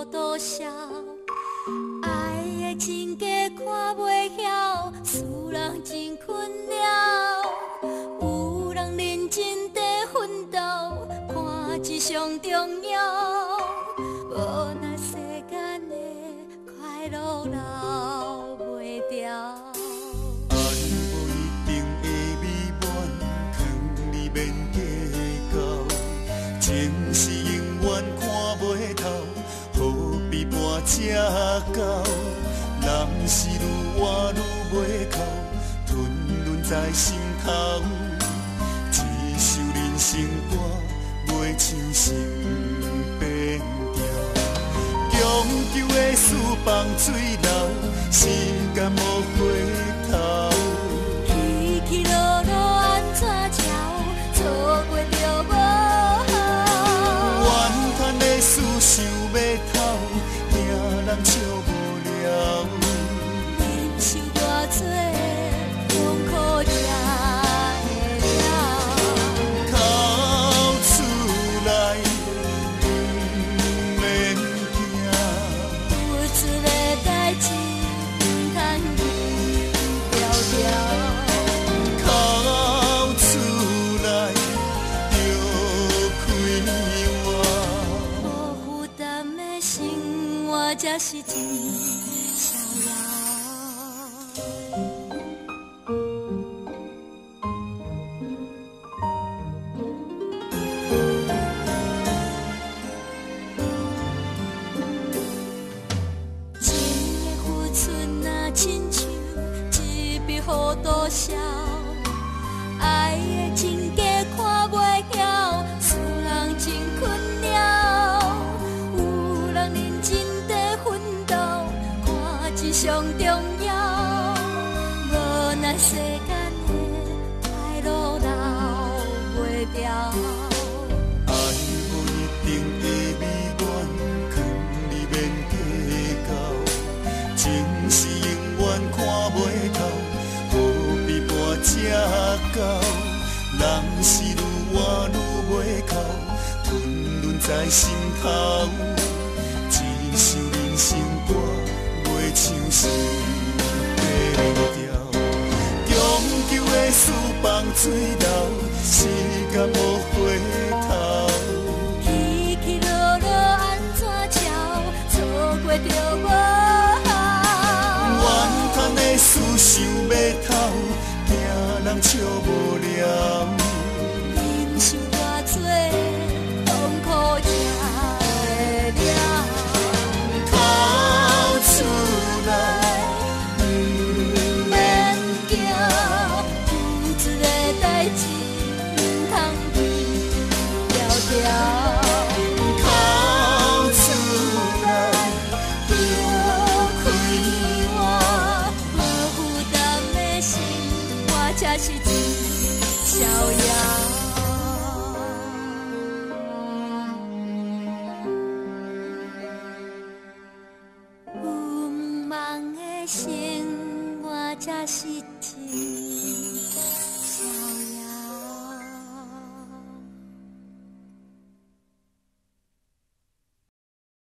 好多少，爱的真假看袂晓，使人真困扰。有人认真在奋斗，看这上重要。无那世间的快乐留袂掉。 爱无一定会美满，劝你免计较。情是永远看袂透，何必搬这到？人是愈活愈袂哭，吞吞在心头。一首人生歌，袂唱心变调。强求的事放水流，时间无回头。 起起落落安怎桥，错过就无好。 怨叹的事想要透，惊人笑无了。 忍受偌多痛苦才会了。 哭出来不免惊， 有出的代志不通记条条。 哭出来就开怀。 无负担的生活才是真逍遥。情的付出若亲像一笔好多少，爱的真假看袂晓，使人真困扰。有人认真在奋斗，看这上重要。无那世间的快乐留袂掉。 爱无一定会美满，劝你免计较。情是永远看袂透，何必搬这到？人是愈活愈袂哭，吞吞在心头。一首人生歌，袂唱心变调。强求的事放水流，时间无回头。 起起落落安怎桥，错过就无好。 怨叹的事想要透，惊人笑无了。 忍受偌多痛苦才会了。 哭出来不免惊， 有一个代志不通记条条。 哭出来就开怀。无负担的生活才是真逍遥。有梦的生活才是真。